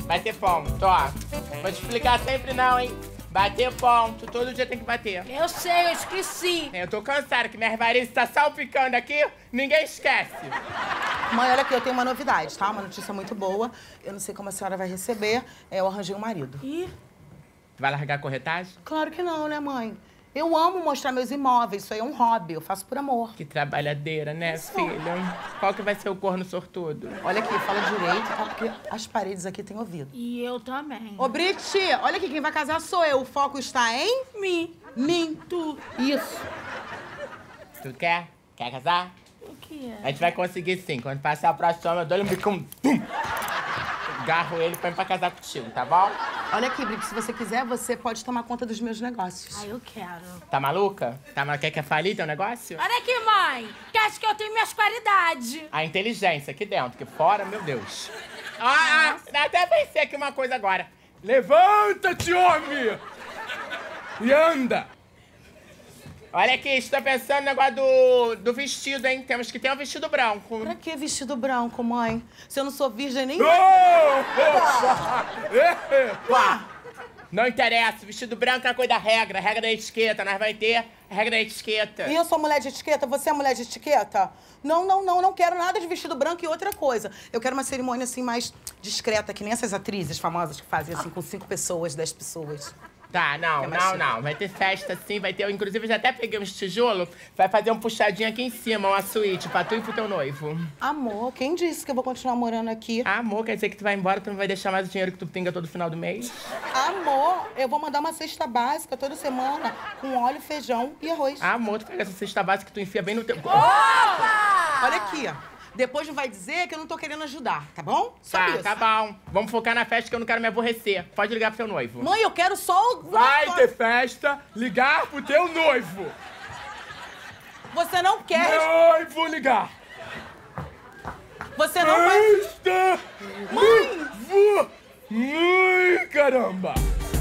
Bater ponto, ó. Vou te explicar sempre não, hein? Bater ponto, todo dia tem que bater. Eu sei, eu esqueci. Eu tô cansada, que minhas varizes tá salpicando aqui, ninguém esquece. Mãe, olha aqui, eu tenho uma novidade, tá? Uma notícia muito boa. Eu não sei como a senhora vai receber. Eu arranjei um marido. Ih. Vai largar a corretagem? Claro que não, né, mãe? Eu amo mostrar meus imóveis, isso aí é um hobby, eu faço por amor. Que trabalhadeira, né, filha? Qual que vai ser o corno sortudo? Olha aqui, fala direito, tá? Porque as paredes aqui têm ouvido. E eu também. Ô, Brit, olha aqui, quem vai casar sou eu. O foco está em mim. Tu. Isso. Tu quer? Quer casar? O que é? A gente vai conseguir sim. Quando passar a próxima, eu dou-lhe um bicão. Agarro ele e põe pra casar contigo, tá bom? Olha aqui, Brit, se você quiser, você pode tomar conta dos meus negócios. Ah, eu quero. Tá maluca? Quer falir teu negócio? Olha aqui, mãe. Que acho que eu tenho minhas qualidades. A inteligência aqui dentro, que fora, meu Deus. Até pensei aqui uma coisa agora. Levanta-te, homem! E anda! Olha aqui, estou pensando no negócio do vestido, hein? Temos que ter um vestido branco. Pra que vestido branco, mãe? Se eu não sou virgem nem... Não interessa, vestido branco é uma coisa da regra da etiqueta. Nós vai ter a regra da etiqueta. E eu sou mulher de etiqueta? Você é mulher de etiqueta? Não quero nada de vestido branco e outra coisa. Eu quero uma cerimônia, assim, mais discreta, que nem essas atrizes famosas que fazem, assim, com 5 pessoas, 10 pessoas. Tá, não. Vai ter festa, sim, vai ter... Inclusive, eu já até peguei uns tijolos. Vai fazer um puxadinho aqui em cima, uma suíte, pra tu e pro teu noivo. Amor, quem disse que eu vou continuar morando aqui? Amor, quer dizer que tu vai embora, tu não vai deixar mais o dinheiro que tu pinga todo final do mês? Amor, eu vou mandar uma cesta básica toda semana com óleo, feijão e arroz. Amor, tu pega essa cesta básica que tu enfia bem no teu... Opa! Olha aqui, ó. Depois não vai dizer que eu não tô querendo ajudar, tá bom? Só isso. Tá bom. Vamos focar na festa que eu não quero me aborrecer. Pode ligar pro teu noivo. Mãe, eu quero só o... Vai ter festa, ligar pro teu noivo. Você não quer... Noivo ligar. Você não vai... Festa! Noivo! Ai, caramba!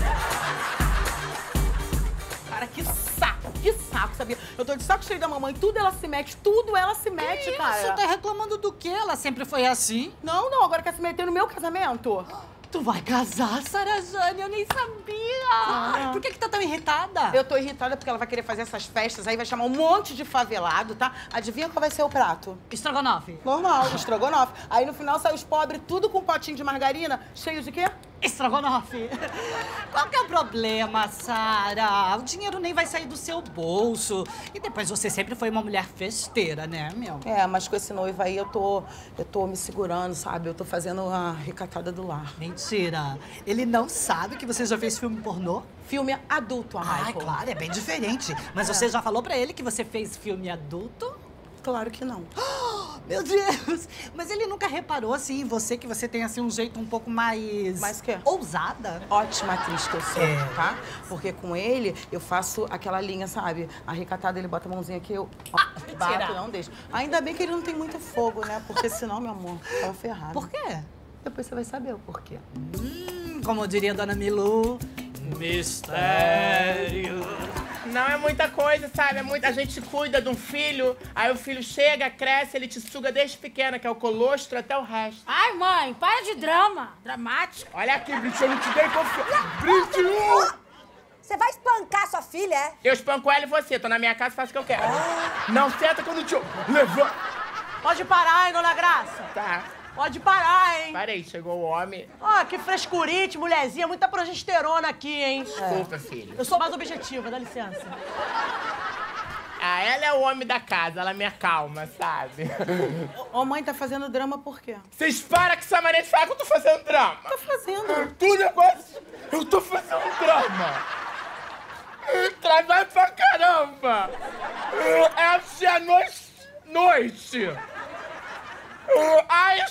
Cara, que saco, sabia? Eu tô de saco cheio da mamãe, tudo ela se mete, cara. Você tá reclamando do quê? Ela sempre foi assim. Não, agora quer se meter no meu casamento? Tu vai casar, Sara Jane? Eu nem sabia. Por que tá tão irritada? Eu tô irritada porque ela vai querer fazer essas festas, aí vai chamar um monte de favelado, tá? Adivinha qual vai ser o prato? Estrogonofe. Normal, estrogonofe. Aí no final sai os pobres tudo com um potinho de margarina, cheio de quê? Estrogonofe. Qual que é o problema, Sara? O dinheiro nem vai sair do seu bolso. E depois você sempre foi uma mulher festeira, né, meu? É, mas com esse noivo aí eu tô me segurando, sabe? Eu tô fazendo a recatada do lar. Mentira. Ele não sabe que você já fez filme pornô? Filme adulto, Michael. Claro, é bem diferente. Mas você já falou pra ele que você fez filme adulto? Claro que não. Meu Deus! Mas ele nunca reparou, assim, em você, que você tem, assim, um jeito um pouco mais... Mais quê? Ousada? Ótima atriz que eu sou, tá? Porque com ele, eu faço aquela linha, sabe? A recatada, ele bota a mãozinha aqui, eu bato, não deixo. Ainda bem que ele não tem muito fogo, né? Porque senão, meu amor, tava ferrado. Por quê? Depois você vai saber o porquê. Como diria a Dona Milu, mistério. Não é muita coisa, sabe? A gente cuida de um filho, aí o filho chega, cresce, ele te suga desde pequena, que é o colostro até o resto. Ai, mãe, para de drama. Dramático. Olha aqui, Brit, eu não te dei confiança. Brit! Você vai espancar sua filha, é? Eu espanco ela e você. Tô na minha casa, faço o que eu quero. Não senta quando te... Levanta. Pode parar, hein, dona Graça? Tá. Pode parar, hein? Parei, chegou o homem. Ó, que frescurite, mulherzinha. Muita progesterona aqui, hein? Desculpa, filho. Eu sou mais objetiva, dá licença. Ela é o homem da casa, ela me acalma, sabe? Ô, mãe, tá fazendo drama por quê? Vocês param com essa maneira de falar que eu tô fazendo drama. Tá fazendo? Tu negócio... Eu tô fazendo drama. Trabalho pra caramba. É assim a noite. Ai...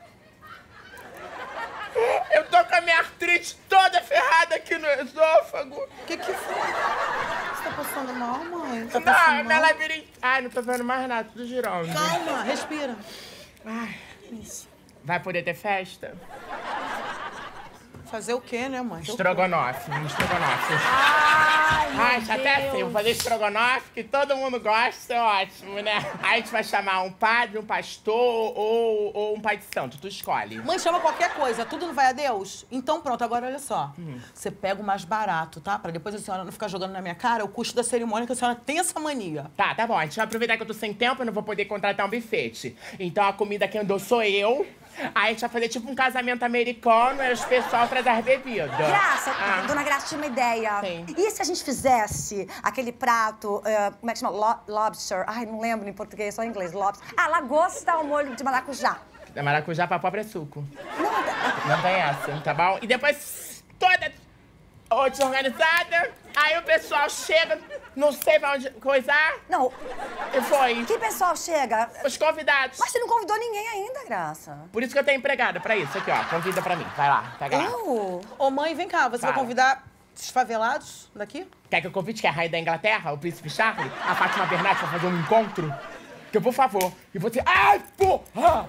Eu tô com a minha artrite toda ferrada aqui no esôfago. O que foi? Você tá passando mal, mãe? Tá Não, passando minha mal? labirinte... Ai, não tô vendo mais nada, tudo girando. Calma, respira. Ai, isso. Vai poder ter festa? Fazer o quê, né, mãe? Estrogonofe, um estrogonofe. Ai, Acho até assim, vou fazer estrogonofe, que todo mundo gosta, é ótimo, né? Aí a gente vai chamar um padre, um pastor ou um pai de santo, tu escolhe. Mãe, chama qualquer coisa, tudo não vai a Deus? Então pronto, agora olha só. Você pega o mais barato, tá? Pra depois a senhora não ficar jogando na minha cara o custo da cerimônia, que a senhora tem essa mania. Tá bom, a gente vai aproveitar que eu tô sem tempo e não vou poder contratar um bufete. Então a comida que andou sou eu. Aí a gente vai fazer tipo um casamento americano e os pessoal traz as bebidas. Graça, dona Graça tinha uma ideia. Sim. E se a gente fizesse aquele prato, como é que chama? Lobster. Ai, não lembro em português, só em inglês. Lobster. Ah, lagosta ao molho de maracujá. Maracujá pra pobre é suco. Não tem essa, tá bom? E depois toda desorganizada, aí o pessoal chega, não sei pra onde coisar, Não, e foi. que pessoal chega? Os convidados. Mas você não convidou ninguém ainda, Graça. Por isso que eu tenho empregada pra isso. Aqui, ó, convida pra mim. Vai lá, pega lá. Eu? Ô, mãe, vem cá, você vai Fala. convidar os favelados daqui? Quer que eu convide que é a rainha da Inglaterra, o príncipe Charles, a Fátima Bernardes pra fazer um encontro? Que eu, por favor, e você... Ai, porra!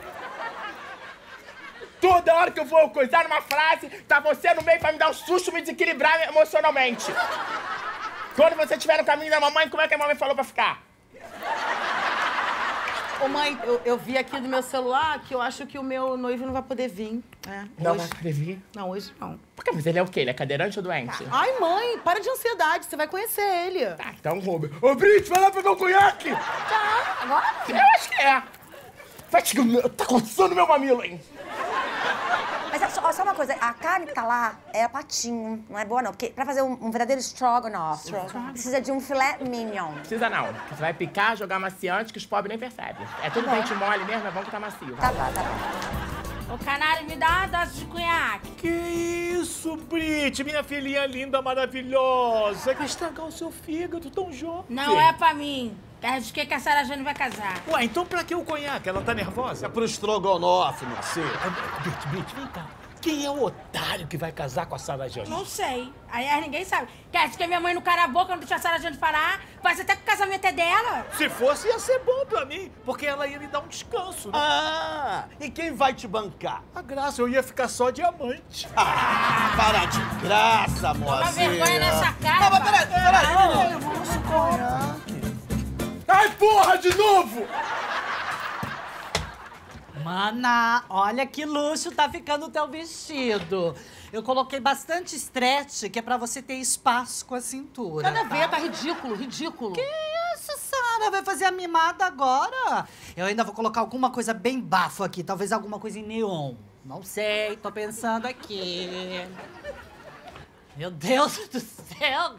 Toda hora que eu vou coisar numa frase, tá você no meio pra me dar um susto, me desequilibrar emocionalmente. Quando você estiver no caminho da mamãe, como é que a mamãe falou pra ficar? Ô, mãe, eu vi aqui no meu celular que eu acho que o meu noivo não vai poder vir. Não hoje. vai escrever? Não, hoje não. Por quê? Mas ele é o quê? Ele é cadeirante ou doente? Ai, mãe, para de ansiedade, você vai conhecer ele. Tá, então Robert. Ô, Brit, vai lá pegar o conhaque! Tá, agora? Eu acho que é. Tá coçando meu mamilo, hein? Mas só uma coisa, a carne que tá lá é patinho, não é boa não. Porque pra fazer um verdadeiro stroganoff, precisa de um filé mignon. Precisa não. Você vai picar, jogar maciante, que os pobres nem percebem. É tudo dente mole mesmo, é bom que tá macio. Tá bom. Ô, canário, me dá uma dose de cunhaque. Que isso, Brit, minha filhinha linda, maravilhosa. Vai estragar o seu fígado tão jovem. Não é pra mim. É de que a Sarah Jane vai casar. Ué, então pra que o conhaque? Ela tá nervosa? É pro estrogonofe, meu filho. Brit, vem cá. Quem é o otário que vai casar com a Sarah Jane? Não sei. Aí ninguém sabe. Quer dizer que a minha mãe não cara a boca, não deixa a Sarah Jane falar. Vai ser até que o casamento é dela. Se fosse, ia ser bom pra mim, porque ela ia me dar um descanso, né? Ah, e quem vai te bancar? A Graça, eu ia ficar só diamante. Ah, para de graça, moça. Toma vergonha nessa cara. Não, mas peraí. Ai, porra, de novo! Mana, olha que luxo tá ficando o teu vestido. Eu coloquei bastante stretch, que é pra você ter espaço com a cintura. Nada a ver, tá ridículo, ridículo. Que isso, Sara? Vai fazer a mimada agora? Eu ainda vou colocar alguma coisa bem bafo aqui, talvez alguma coisa em neon. Não sei, tô pensando aqui. Meu Deus do céu!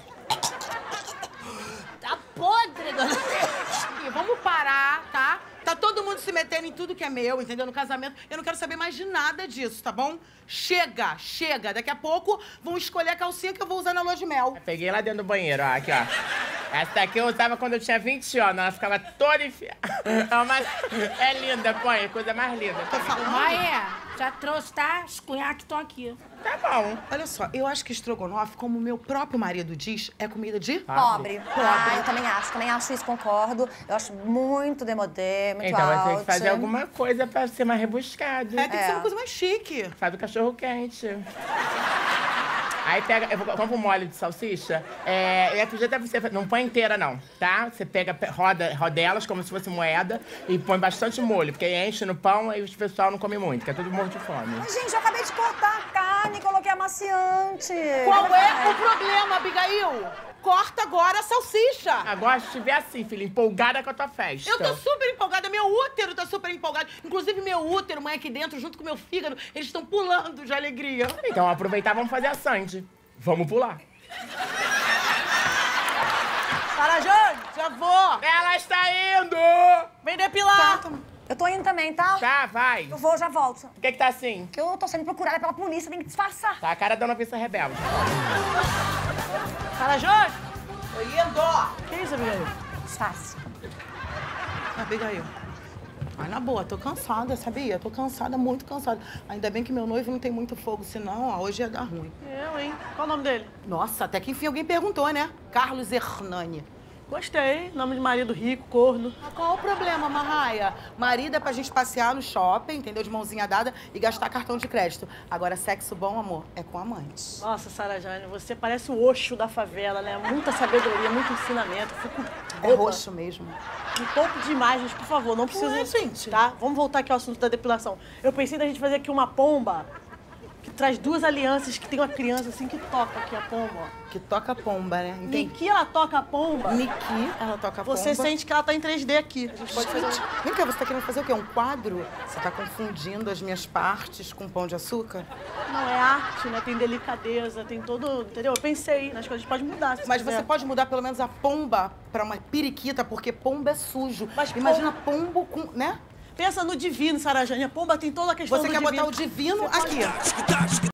Tá podre, dona. Vamos parar, tá? Tá todo mundo se metendo em tudo que é meu, entendeu? No casamento. Eu não quero saber mais de nada disso, tá bom? Chega, chega. Daqui a pouco vão escolher a calcinha que eu vou usar na lua de mel. Peguei lá dentro do banheiro, ó, aqui, ó. Essa daqui eu usava quando eu tinha 20 anos, ela ficava toda enfiada. É linda, põe, coisa mais linda. Mãe, já trouxe, tá? Os cunhaques estão aqui. Tá bom. Olha só, eu acho que estrogonofe, como o meu próprio marido diz, é comida de... Pobre. Ah, eu também acho isso, concordo. Eu acho muito demodé, muito Então alto. vai ter que fazer alguma coisa pra ser mais rebuscado. É, tem que ser uma coisa mais chique. Faz o cachorro quente. Aí pega, eu compro um molho de salsicha. Eu acredito até você, não põe inteira não, tá? Você pega, rodelas como se fosse moeda e põe bastante molho, porque aí enche no pão e o pessoal não come muito, que é tudo morro de fome. Mas, gente, eu acabei de cortar a carne, coloquei amaciante. Qual é o problema, Abigail? Corta agora a salsicha. Agora, se estiver assim, filha, empolgada com a tua festa. Eu tô super empolgada, meu útero tá super empolgado. Inclusive, meu útero, mãe, aqui dentro, junto com meu fígado, eles estão pulando de alegria. Então, aproveitar, vamos fazer a Sandy. Vamos pular. Sarah Jane, já vou. Ela está indo! Vem depilar. Eu tô indo também, tá? Tá, vai. Eu vou, já volto. Por que tá assim? Porque eu tô sendo procurada pela polícia, tem que disfarçar. Tá a cara da noviça rebelde. Sarah Jane. Tô indo. Que isso, Abigail? Disfarce. Abigail. Ai, na boa, tô cansada, sabia? Tô cansada, muito cansada. Ainda bem que meu noivo não tem muito fogo, senão, ó, hoje ia dar ruim. Eu, hein? Qual o nome dele? Nossa, até que enfim alguém perguntou, né? Carlos Hernani. Gostei. Nome de marido rico, corno. Qual o problema, Marraia? Marido é pra gente passear no shopping, entendeu? De mãozinha dada e gastar cartão de crédito. Agora, sexo bom, amor, é com amante. Nossa, Sarajane, você parece o Osho da favela, né? Muita sabedoria, muito ensinamento. Fico É roxo mesmo. Um pouco de imagens, por favor, não precisa. gente. Tá? Vamos voltar aqui ao assunto da depilação. Eu pensei da gente fazer aqui uma pomba que traz duas alianças, que tem uma criança assim que toca aqui a pomba, ó. Que toca pomba, né? Entende? Niki, ela toca a pomba. Niki, ela toca pomba. Você sente que ela tá em 3D aqui. A gente pode fazer Vem cá, você tá querendo fazer o quê? Um quadro? Você tá confundindo as minhas partes com pão de açúcar? Não, é arte, né? Tem delicadeza, tem todo... Entendeu? Eu pensei nas coisas, pode mudar. Se Mas quiser. você pode mudar pelo menos a pomba pra uma periquita, porque pomba é sujo. Mas imagina pombo com, né? Pensa no divino, Sarajane. A pomba tem toda a questão Você do quer divino. botar o divino aqui.